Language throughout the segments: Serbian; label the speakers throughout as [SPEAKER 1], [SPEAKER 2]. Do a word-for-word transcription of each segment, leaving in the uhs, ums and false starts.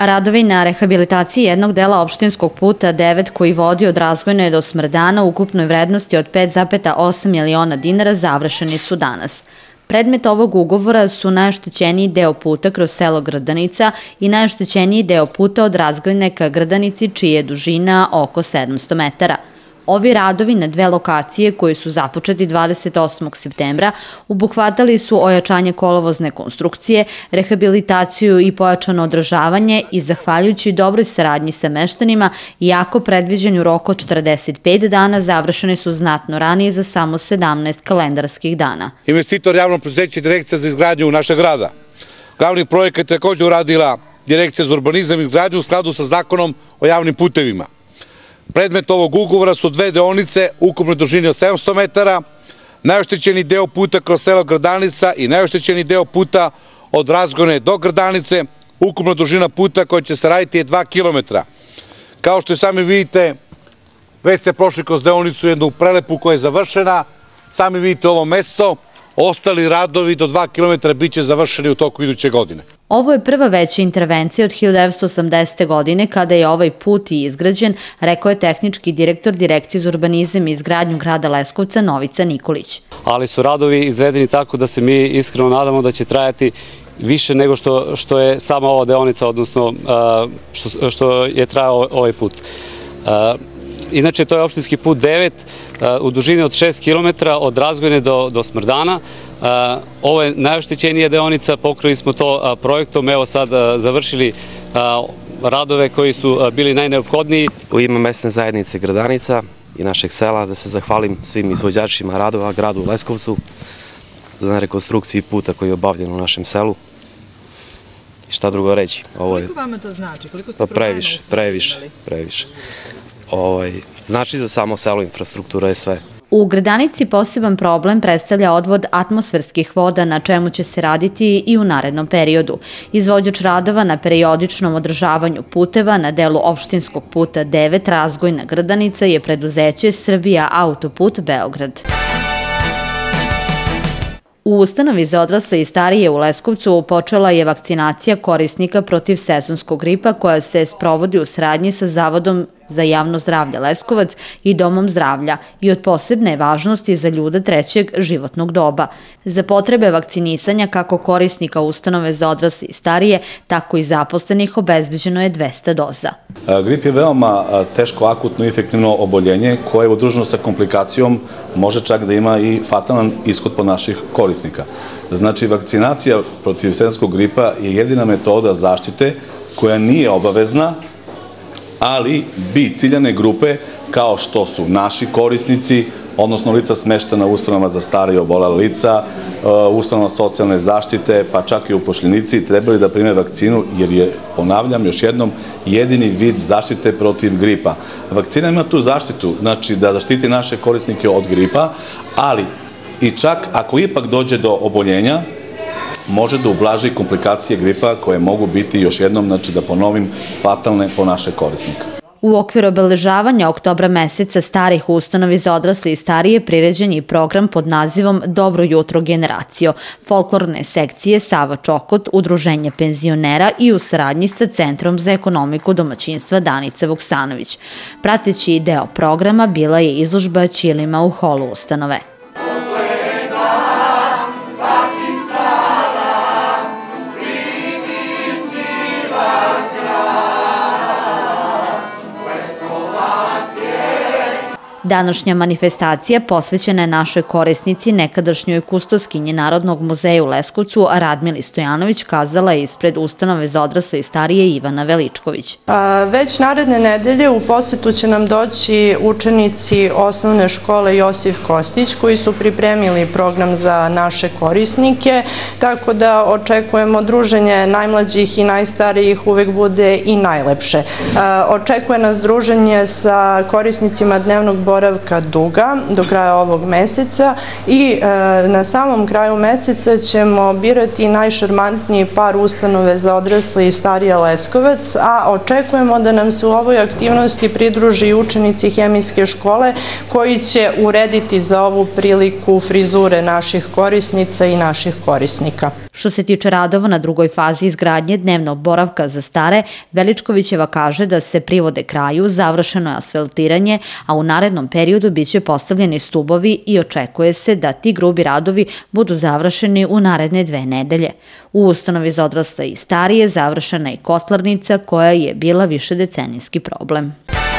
[SPEAKER 1] Radovi na rehabilitaciji jednog dela opštinskog puta devet koji vodi od Razvojne do Smrdana u ukupnoj vrednosti od pet zarez osam miliona dinara završeni su danas. Predmet ovog ugovora su najoštećeniji deo puta kroz selo Grdanica i najoštećeniji deo puta od Razgojne ka Grdanici, čija je dužina oko sedamsto metara. Ovi radovi na dve lokacije koji su započeti dvadeset osmog septembra obuhvatali su ojačanje kolovozne konstrukcije, rehabilitaciju i pojačano održavanje i zahvaljujući dobroj saradnji sa meštanima iako predviđen u roku od četrdeset pet dana završeni su znatno ranije za samo sedamnaest kalendarskih dana.
[SPEAKER 2] Investitor javno preduzeće Direkcija za izgradnju našeg grada. Glavni projekat je također uradila Direkcija za urbanizam i izgradnju u skladu sa zakonom o javnim putevima. Predmet ovog ugovora su dve deonice ukupne dužine od sedamsto metara, najoštećeni deo puta kroz selo Grdanica i najoštećeni deo puta od Razgojne do Grdanice, ukupna dužina puta koja će se raditi je dva kilometra. Kao što i sami vidite, već ste prošli kroz deonicu jednu prelepu koja je završena, sami vidite ovo mesto, ostali radovi do dva kilometra bit će završeni u toku iduće godine.
[SPEAKER 1] Ovo je prva veća intervencija od hiljadu devetsto osamdesete. godine kada je ovaj put i izgrađen, rekao je tehnički direktor Direkcije za urbanizam i izgradnju grada Leskovca Novica Nikolić.
[SPEAKER 3] Ali su radovi izvedeni tako da se mi iskreno nadamo da će trajati više nego što, što je sama ova deonica, odnosno što, što je trajao ovaj put. Inače, to je opštinski put devet u dužini od šest kilometara od Razgojne do, do Smrdana. Ovo je najoštećenija deonica, pokrili smo to projektom, evo sad završili radove koji su bili najneophodniji.
[SPEAKER 4] U ime mesne zajednice Grdanica i našeg sela da se zahvalim svim izvođačima radova, gradu Leskovcu, za rekonstrukciju puta koji je obavljen u našem selu. I šta drugo reći?
[SPEAKER 5] Koliko vama to znači? Koliko ste problema
[SPEAKER 4] previše, previše, previše. Ovaj, znači za samo selo infrastruktura je sve.
[SPEAKER 1] U Grdanici poseban problem predstavlja odvod atmosferskih voda na čemu će se raditi i u narednom periodu. Izvođač radova na periodičnom održavanju puteva na delu opštinskog puta devet Razgojna Grdanica je preduzeće Srbija Autoput Beograd. U ustanovi za odrasle i starije u Leskovcu počela je vakcinacija korisnika protiv sezonskog gripa koja se sprovodi u saradnji sa Zavodom za javno zdravlje Leskovac i Domom zdravlja i od posebne je važnosti za ljude trećeg životnog doba. Za potrebe vakcinisanja kako korisnika ustanove za odrasle i starije, tako i zaposlenih obezbeđeno je dvesta doza.
[SPEAKER 6] Grip je veoma teško akutno infektivno oboljenje koje udruženo sa komplikacijom može čak da ima i fatalan ishod po naših korisnika. Znači, vakcinacija protiv sezonskog gripa je jedina metoda zaštite koja nije obavezna, ali bi ciljane grupe kao što su naši korisnici, odnosno lica smeštena u ustanovama za stare i obolela lica, ustanova socijalne zaštite, pa čak i upošljenici, trebali da prime vakcinu jer je, ponavljam još jednom, jedini vid zaštite protiv gripa. Vakcina ima tu zaštitu, znači da zaštiti naše korisnike od gripa, ali i čak ako ipak dođe do oboljenja, može da ublaži komplikacije gripa koje mogu biti, još jednom, znači da ponovim, fatalne po naše korisnike.
[SPEAKER 1] U okviru obeležavanja oktobra meseca starih u ustanovi za odrasle i starije priređen je program pod nazivom Dobro jutro generacijo, folklorne sekcije Sava Čokot, Udruženje penzionera i u saradnji sa Centrom za ekonomiku domaćinstva Danica Vuksanović. Prateći deo programa bila je izložba Ćilima u holu ustanove. Današnja manifestacija posvećena je našoj korisnici, nekadašnjoj kustoskinji Narodnog muzeja u Leskovcu, Radmili Stojanović, kazala je ispred ustanove za odrasle i starije Ivana Veličković.
[SPEAKER 7] Već naredne nedelje u posetu će nam doći učenici osnovne škole Josif Kostić koji su pripremili program za naše korisnike, tako da očekujemo druženje najmlađih i najstarijih uvek bude i najlepše. Očekuje nas druženje sa korisnicima dnevnog boravka boravka duga do kraja ovog meseca i na samom kraju meseca ćemo birati najšarmantniji par ustanove za odrasle i starije Leskovac, a očekujemo da nam se u ovoj aktivnosti pridruži i učenici hemijske škole koji će urediti za ovu priliku frizure naših korisnica i naših korisnika.
[SPEAKER 1] Što se tiče radova na drugoj fazi izgradnje dnevnog boravka za stare, Veličkovićeva kaže da se privode kraju, završeno je asfaltiranje, a u narednom periodu biće postavljeni stubovi i očekuje se da ti grubi radovi budu završeni u naredne dve nedelje. U ustanovi za odrasle i starije završena je kotlarnica koja je bila višedecenijski problem.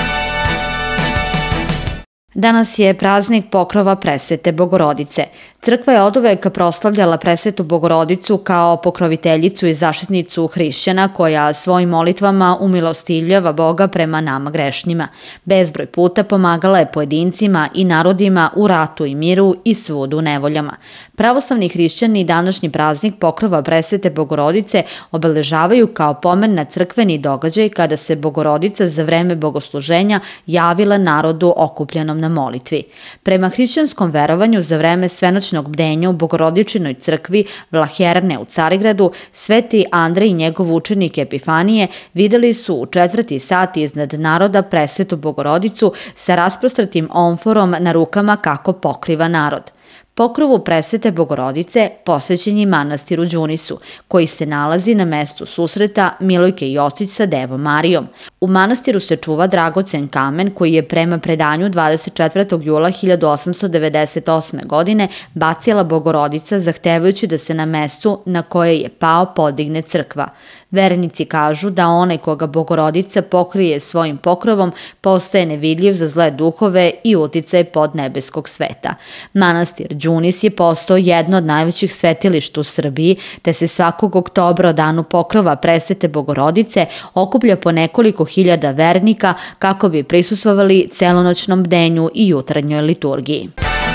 [SPEAKER 1] Danas je praznik pokrova Presvete Bogorodice. Crkva je oduvek proslavljala Presvetu Bogorodicu kao pokroviteljicu i zaštitnicu hrišćana koja svojim molitvama umilostiljava Boga prema nama grešnjima. Bezbroj puta pomagala je pojedincima i narodima u ratu i miru i svud u nevoljama. Pravoslavni hrišćani današnji praznik pokrova Presvete Bogorodice obeležavaju kao pomen na crkveni događaj kada se Bogorodica za vreme bogosluženja javila narodu okupljenom na molitvi. Prema hrišćanskom verovanju za vreme svenoćnog bdenja u Bogorodičinoj crkvi Vlaherne u Carigradu, Sveti Andrej i njegov učenik Epifanije videli su u četvrti sat iznad naroda Presvetu Bogorodicu sa rasprostratim omforom na rukama kako pokriva narod. Pokrovu Presvete Bogorodice posvećen je manastiru Đunisu, koji se nalazi na mestu susreta Milojke Josić sa Devom Marijom. U manastiru se čuva dragocen kamen koji je prema predanju dvadeset četvrtog jula hiljadu osamsto devedeset osme. godine bacila Bogorodica zahtevajući da se na mestu na koje je pao podigne crkva. Vernici kažu da onaj koga Bogorodica pokrije svojim pokrovom postaje nevidljiv za zle duhove i uticaj pod nebeskog sveta. Manastir Đunis je postao jedno od najvećih svetilišta u Srbiji, te se svakog oktobra o danu pokrova Presvete Bogorodice okuplja po nekoliko hiljada vernika kako bi prisustvovali celonoćnom bdenju i jutarnjoj liturgiji.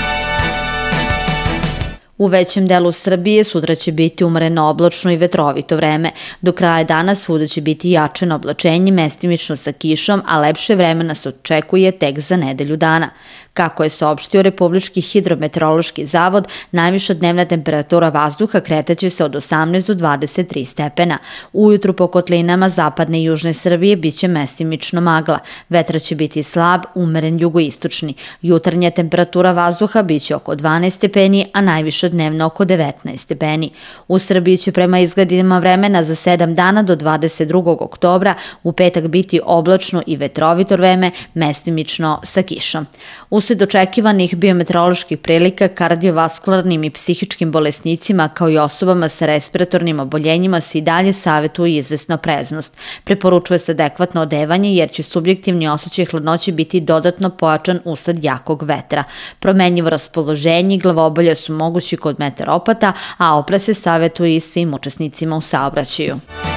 [SPEAKER 1] U većem delu Srbije sutra će biti umereno oblačno i vetrovito vreme. Do kraja dana svuda će biti jačeno oblačenje, mestimično sa kišom, a lepše vreme nas očekuje tek za nedelju dana. Kako je saopštio Republički hidrometeorološki zavod, najviša dnevna temperatura vazduha kretaće se od osamnaest do dvadeset tri stepena. Ujutru po kotlinama zapadne i južne Srbije biće mestimično magla. Vetar će biti slab, umeren jugoistočni. Jutarnja temperatura vazduha biće oko dvanaest stepeni, a najviša dnevno oko devetnaest stepeni. U Srbiji će prema izgledima vremena za sedam dana do dvadeset drugog oktobra u petak biti oblačno i vetrovito vreme, mestimično sa kišom. Usled očekivanih biometeoroloških prilika kardiovaskularnim i psihičkim bolesnicima kao i osobama sa respiratornim oboljenjima se i dalje savjetuje izvesna opreznost. Preporučuje se adekvatno odevanje jer će subjektivni osjećaj hladnoće biti dodatno pojačan usled jakog vetra. Promenjivo raspoloženje i glavobolje su mogući kod meteoropata, a oprez se savjetuje i svim učesnicima u saobraćaju.